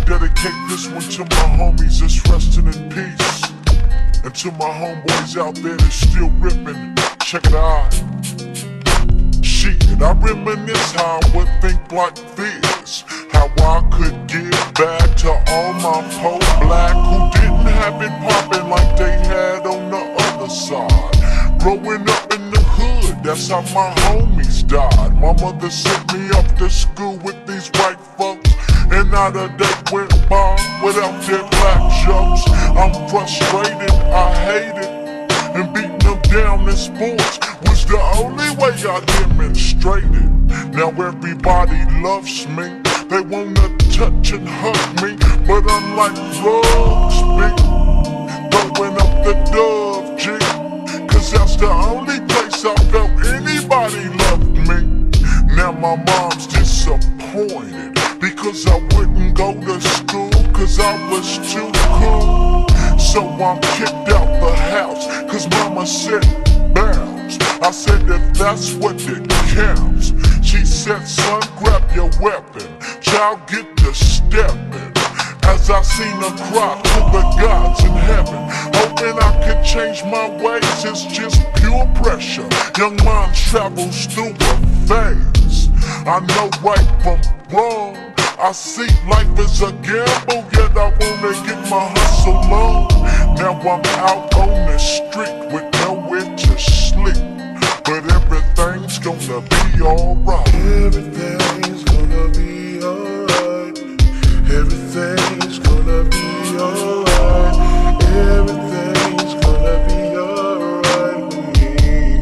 Dedicate this one to my homies that's resting in peace, and to my homeboys out there that's still ripping. Check it out. Shit, I reminisce how I would think like this, how I could give back to all my poor black who didn't have it poppin' like they had on the other side. Growing up in the hood, that's how my homies died. My mother sent me off to school with these white folks, and not a day went by without their black jokes. I'm frustrated, I hate it, and beating them down in sports was the only way I demonstrated. Now everybody loves me, they wanna touch and hug me, but unlike drugs, me throwing up the dove, G, cause that's the only place I felt anybody loved me. Now my mom's disappointed because I wouldn't go to school cause I was too cool. So I'm kicked out the house cause mama said bounce. I said if that's what it counts. She said son, grab your weapon, child, get to stepping. As I seen her cry to the gods in heaven, hoping I could change my ways. It's just pure pressure, young minds travels through a phase. I know right from wrong, I see life as a gamble, yet I wanna get my hustle on. Now I'm out on the street with nowhere to sleep, but everything's gonna be alright. Everything's gonna be alright. Everything's gonna be alright. Everything's gonna be alright with me.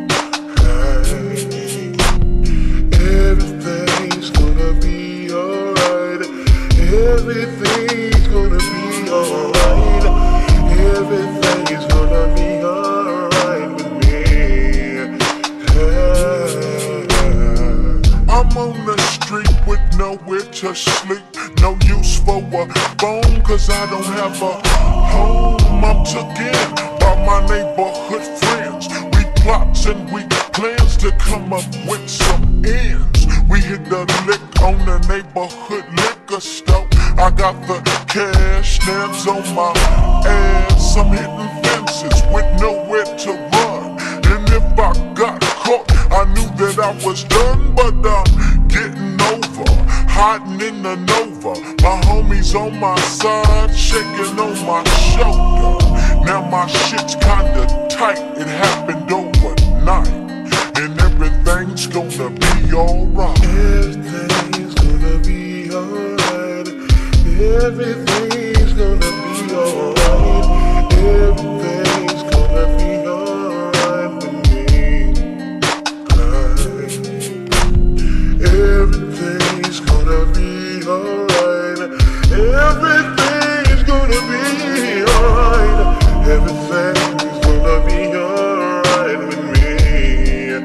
Everything's gonna be alright. Everything's gonna be alright. Everything's gonna be alright with me. I'm on the street with nowhere to sleep, no use for a phone cause I don't have a home. I'm took in by my neighborhood friends. We plots and we plans to come up with some ends. We hit the lick on the neighborhood liquor store. I got the cash stamps on my ass. I'm hitting fences with nowhere to run, and if I got caught I knew that I was done. But I'm getting over, hiding in the Nova. My homies on my side, shaking on my shoulder. Now my shit's kinda tight, it happened overnight, and everything's gonna be alright. Everything's gonna be alright. Everything's gonna be alright. Everything's gonna be alright with me. Everything's gonna be alright. Everything's gonna be alright. Everything's gonna be alright with me.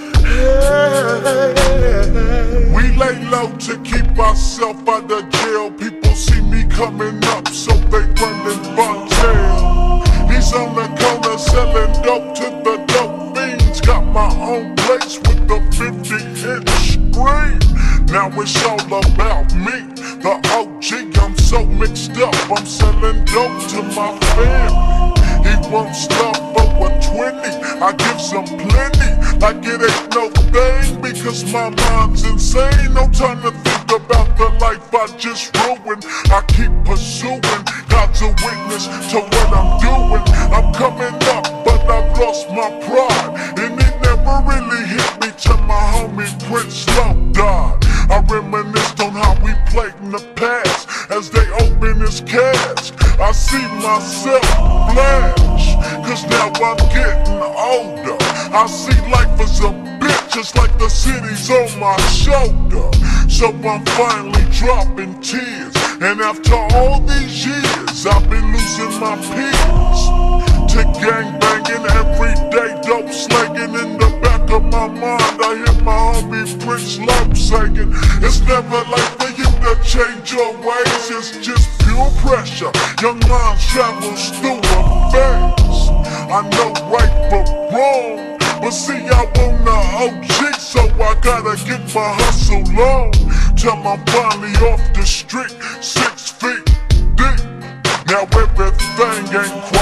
We lay low to keep ourselves out of jail. People see me coming up, so they running for jail. He's on the corner selling dope to the dope fiends. Got my own place with the 50-inch screen. Now it's all about me, the OG. I'm so mixed up, I'm selling dope to my family. He wants stuff over 20, I give some plenty, like it ain't no thing, because my mind's insane. No time to think about the life I just ruined. I keep pursuing, God's a witness to what I'm doing. I'm coming up, but I've lost my pride, and it never really hit me till my homie Prince Love died. I reminisced on how we played in the past. As they open his cash, I see myself flash, cause now I'm getting older. I see life as a bitch, just like the city's on my shoulder. So I'm finally dropping tears, and after all these years I've been losing my peers to gang banging every day, dope slanging. In the back of my mind I hear my homie Prince Love saying, it's never like for you to change your ways, it's just pure pressure. Young minds travels through a phase. I know right from wrong, but see I want the OG, so I gotta get my hustle on till I'm finally off the street. 6 Now everything ain't quite